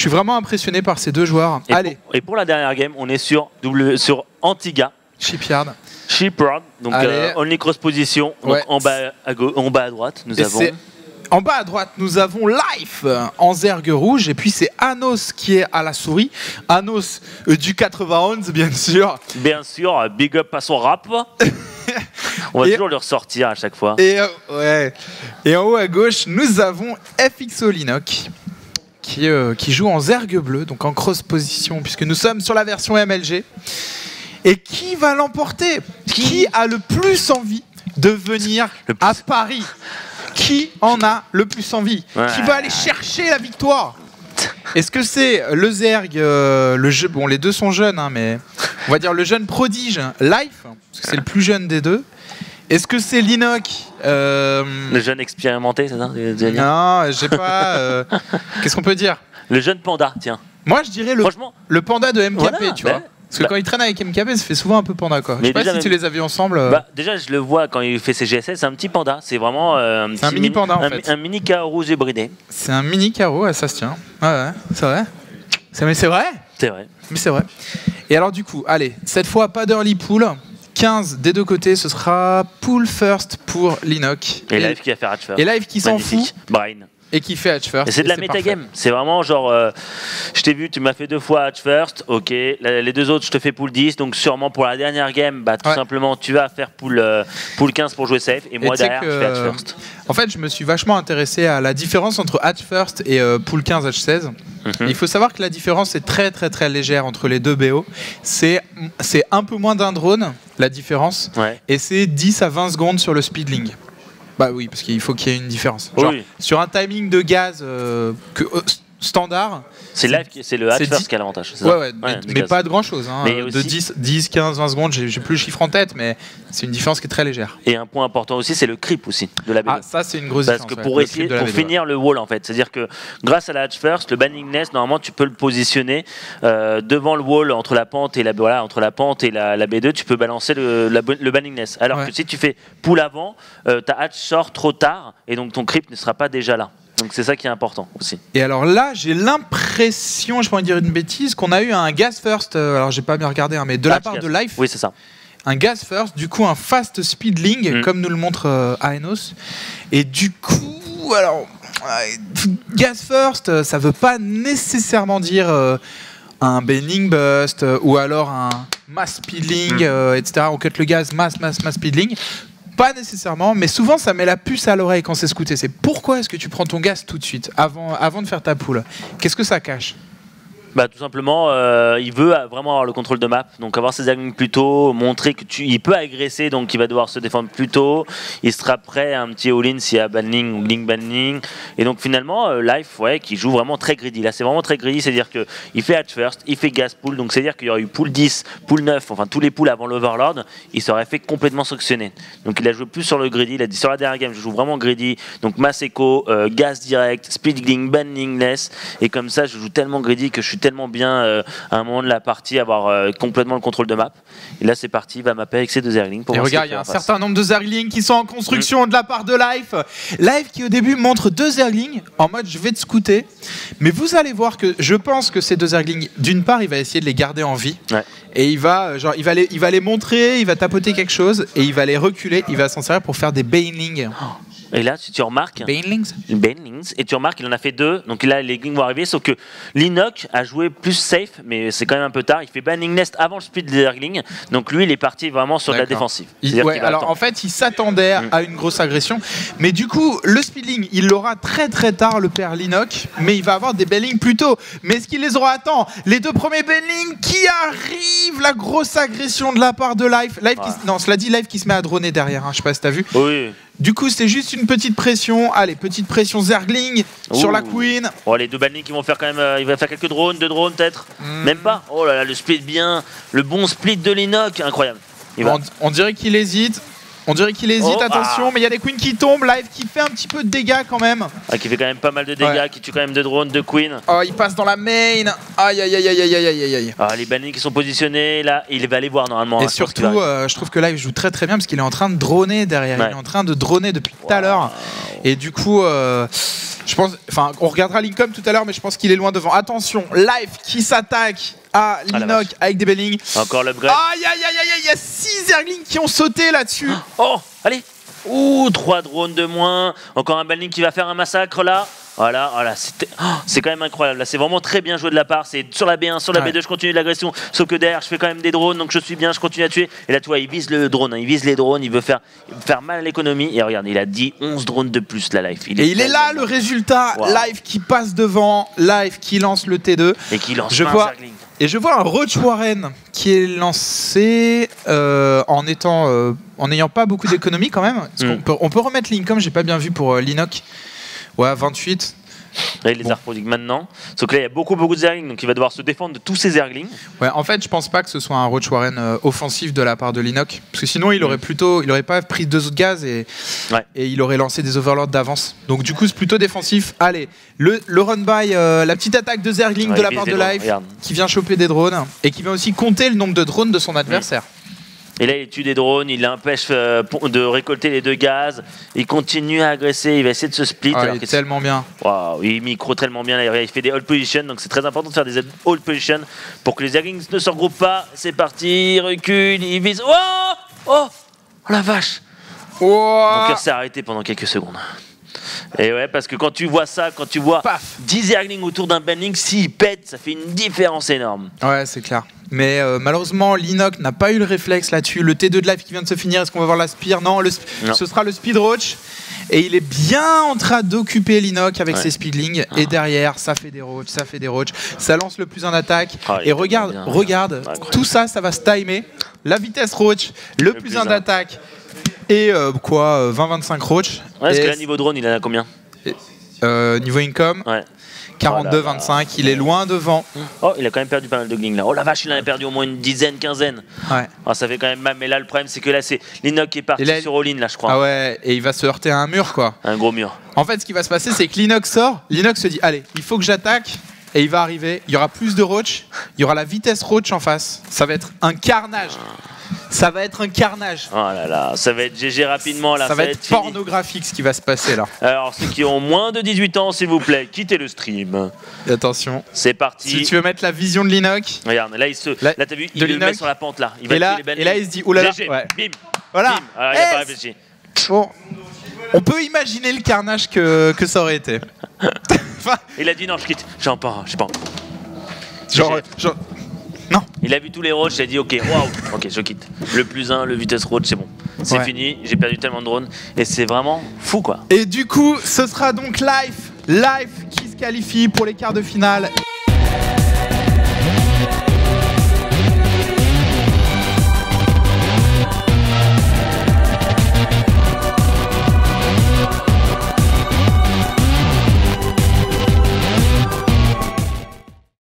suis vraiment impressionné par ces deux joueurs. Allez. Et pour la dernière game, on est sur Antigua. Shipyard. Shipyard, donc only cross position, donc en bas à droite, nous avons... En bas à droite, nous avons Life en zergue rouge, et puis c'est Anos qui est à la souris. Anos du 91, bien sûr. Bien sûr, big up à son rap. On va toujours le ressortir à chaque fois. Et en haut à gauche, nous avons FXO Linoc qui joue en zergue bleu, donc en cross position, puisque nous sommes sur la version MLG. Et qui va l'emporter? Qui a le plus envie de venir à Paris? Qui en a le plus envie? Qui va aller chercher la victoire? Est-ce que c'est le Zerg, bon les deux sont jeunes, hein, mais on va dire le jeune prodige Life, parce que c'est le plus jeune des deux. Est-ce que c'est Linoc Le jeune expérimenté, c'est ça? Non, j'ai pas... Qu'est-ce qu'on peut dire? Le jeune panda, tiens. Moi je dirais le panda de MKP, tu vois. Parce que quand il traîne avec MKP, ça fait souvent un peu panda, quoi. Je sais pas si tu les as vus ensemble. Déjà, je le vois quand il fait ses GSL, c'est un petit panda. C'est vraiment un mini panda, en fait. Un mini carreau hybridé. C'est un mini carreau, ça se tient. Ouais, c'est vrai. Mais c'est vrai. C'est vrai. Mais c'est vrai. Et alors, du coup, allez, cette fois, pas d'early pool. 15 des deux côtés, ce sera pool first pour Linoc. Et Live qui va faire hatch first. Et Live qui s'en fout. Brain. Et qui fait hatch first. Et c'est de la metagame. C'est vraiment genre, je t'ai vu, tu m'as fait 2 fois hatch first, ok. Les 2 autres, je te fais pool 10. Donc sûrement pour la dernière game, bah, tout simplement, tu vas faire pool 15 pour jouer safe. Et moi derrière, je fais hatch first. En fait, je me suis vachement intéressé à la différence entre hatch first et pool 15 hatch 16. Il faut savoir que la différence est très très très légère entre les deux BO. C'est un peu moins d'un drone, la différence. Et c'est 10 à 20 secondes sur le speedling. Bah oui, parce qu'il faut qu'il y ait une différence. Genre, sur un timing de gaz standard... C'est le hatch first qui a l'avantage. Mais pas de grand chose. Hein. De 10, 15, 20 secondes, j'ai plus le chiffre en tête, mais c'est une différence qui est très légère. Et un point important aussi, c'est le creep aussi de la BD. Ah, ça c'est une grosse différence. Parce que pour finir le wall, en fait, c'est-à-dire que grâce à la hatch first, le banning nest, normalement, tu peux le positionner devant le wall entre la pente et la B2, tu peux balancer le banning nest. Alors que si tu fais pull avant, ta hatch sort trop tard et donc ton creep ne sera pas déjà là. Donc c'est ça qui est important aussi. Et alors là, j'ai l'impression, je pourrais dire une bêtise, qu'on a eu un gas first, alors j'ai pas bien regardé, hein, mais de la part de Life. Oui, c'est ça. Un gas first, du coup un fast speedling, comme nous le montre Aenos. Et du coup, alors, gas first, ça veut pas nécessairement dire un banning bust ou alors un mass speedling, etc. On cut le gaz, mass speedling. Pas nécessairement, mais souvent ça met la puce à l'oreille quand c'est scouté. C'est pourquoi est-ce que tu prends ton gaz tout de suite, avant de faire ta poule? Qu'est-ce que ça cache? Bah, tout simplement, il veut vraiment avoir le contrôle de map, donc avoir ses alignements plus tôt, montrer qu'il peut agresser, donc il va devoir se défendre plus tôt. Il sera prêt à un petit all-in s'il y a banning ou blink banning. Et donc finalement, Life, qui joue vraiment très greedy. Là, c'est vraiment très greedy, c'est-à-dire qu'il fait hatch first, il fait gas pool, donc c'est-à-dire qu'il y aurait eu pool 10, pool 9, enfin tous les pools avant l'Overlord, il serait fait complètement sanctionner. Donc il a joué plus sur le greedy, il a dit sur la dernière game, je joue vraiment greedy, donc mass echo, gas direct, speedling, banning less, et comme ça, je joue tellement greedy que je suis tellement bien à un moment de la partie avoir complètement le contrôle de map. Et là c'est parti, il va mapper avec ses 2 Zerglings. Et regarde, il y a un certain nombre de Zerglings qui sont en construction de la part de Life. Life qui au début montre 2 Zerglings en mode je vais te scouter. Mais vous allez voir que je pense que ces 2 Zerglings, d'une part il va essayer de les garder en vie. Et il va les montrer, il va tapoter quelque chose et il va les reculer, il va s'en servir pour faire des banelings. Et là, si tu remarques... Banelings. Et tu remarques, il en a fait 2. Donc là, les Glings vont arriver. Sauf que Linoc a joué plus safe, mais c'est quand même un peu tard. Il fait banning nest avant le speed des Zerglings. Donc lui, il est parti vraiment sur de la défensive. Alors en fait, il s'attendait à une grosse agression. Mais du coup, le speedling, il l'aura très très tard, le père Linoc. Mais il va avoir des banelings plus tôt. Mais est-ce qu'il les aura à temps? Les 2 premiers banelings qui arrivent, la grosse agression de la part de Life. Non, cela dit, Life qui se met à droner derrière. Hein. Je sais pas si t'as vu. Oui. Du coup, c'est juste une petite pression. Allez, petite pression Zergling sur la Queen. Oh, les 2 bannings qui vont faire quand même. Il va faire quelques drones, 2 drones peut-être. Même pas. Oh là là, le split bien. Le bon split de Linoc, incroyable. On dirait qu'il hésite. On dirait qu'il hésite, attention, mais il y a des queens qui tombent, Live qui fait un petit peu de dégâts quand même. Ah, qui fait quand même pas mal de dégâts, qui tue quand même de drones, de queens. Oh, il passe dans la main. Aïe aïe aïe aïe aïe aïe aïe. Ah, les bannis qui sont positionnés, là, il va aller voir normalement. Et surtout, je trouve que Live joue très très bien parce qu'il est en train de droner derrière. Il est en train de droner depuis tout à l'heure. Et du coup, je pense, enfin, on regardera Lincoln tout à l'heure, mais je pense qu'il est loin devant. Attention, Live qui s'attaque à Linoc avec des bellings. Encore l'upgrade. Aïe aïe aïe aïe, il y a 6 Zerglings qui ont sauté là-dessus. Oh, allez. Ouh, 3 drones de moins. Encore un Banning qui va faire un massacre là. Voilà, voilà, c'est quand même incroyable. Là, c'est vraiment très bien joué de la part. C'est sur la B1, sur la B2, je continue l'agression. Sauf que derrière, je fais quand même des drones, donc je suis bien, je continue à tuer. Et là, tu vois, il vise le drone, il vise les drones, il veut faire mal à l'économie. Et regarde, il a dit 11 drones de plus, la Live. Et il est là, le résultat. Live qui passe devant, Live qui lance le T2. Et qui lance Zergling. Et je vois un Roach Warren qui est lancé en n'ayant pas beaucoup d'économie quand même. On peut remettre Lincoln, j'ai pas bien vu pour Linoc. Ouais, 28. Là, il les a reproduits maintenant. Sauf que là, il y a beaucoup de Zerglings, donc il va devoir se défendre de tous ces Zerglings. Ouais, en fait, je pense pas que ce soit un Roach Warren offensif de la part de Linoc. Parce que sinon, il aurait pas pris 2 autres gaz et il aurait lancé des Overlords d'avance. Donc, du coup, c'est plutôt défensif. Allez, le run-by, la petite attaque de Zergling de la part de Live qui vient choper des drones et qui vient aussi compter le nombre de drones de son adversaire. Et là, il tue des drones, il l'empêche de récolter les 2 gaz. Il continue à agresser, il va essayer de se split. Il est tellement bien. Waouh, il micro tellement bien. Là, il fait des hold position, donc c'est très important de faire des hold position pour que les Zerglings ne se regroupent pas. C'est parti, il recule, il vise. Oh la vache. Mon cœur s'est arrêté pendant quelques secondes. Et ouais, parce que quand tu vois ça, quand tu vois 10 Zerglings autour d'un Banning, s'il pète, ça fait une différence énorme. Ouais, c'est clair. Mais malheureusement, Linoc n'a pas eu le réflexe là-dessus. Le T2 de Live qui vient de se finir, est-ce qu'on va voir la Spire? Non, ce sera le Speed Roach. Et il est bien en train d'occuper Linoc avec ses Speedlings. Et derrière, ça fait des Roach, ça fait des Roach. Ça lance le plus en attaque. Et regarde, tout ça, ça va se timer. La vitesse Roach, le plus en attaque. Et 20-25 Roach. Ouais, parce que là, niveau drone, il en a combien? Niveau income 42-25, il est loin devant. Oh, il a quand même perdu pas mal de glings là. Oh la vache, il en a perdu au moins une dizaine, quinzaine. Ouais. Oh, ça fait quand même mal, mais là le problème c'est que là c'est Linoc qui est parti sur all-in là, je crois. Ah ouais, et il va se heurter à un mur quoi. Un gros mur. En fait, ce qui va se passer, c'est que Linoc sort, Linoc se dit allez, il faut que j'attaque. Et il va arriver, il y aura plus de Roach, il y aura la vitesse Roach en face. Ça va être un carnage. Ça va être un carnage. Oh là là, ça va être GG rapidement là. Ça va être pornographique ce qui va se passer là. Alors ceux qui ont moins de 18 ans, s'il vous plaît, quittez le stream. Et attention. C'est parti. Si tu veux mettre la vision de Linoc. Regarde, là là t'as vu, il le met sur la pente là. Il va et là il se dit oulala. Ouais. Bim. Voilà. Bim. Alors il a pas réfléchi. Bon. On peut imaginer le carnage que ça aurait été. Enfin, il a dit non, je quitte. Je sais pas. Genre, non. Il a vu tous les roaches, il a dit ok, waouh, ok, je quitte. Le plus 1, le vitesse roach, c'est bon. C'est fini, j'ai perdu tellement de drones. Et c'est vraiment fou quoi. Et du coup, ce sera donc Live qui se qualifie pour les quarts de finale.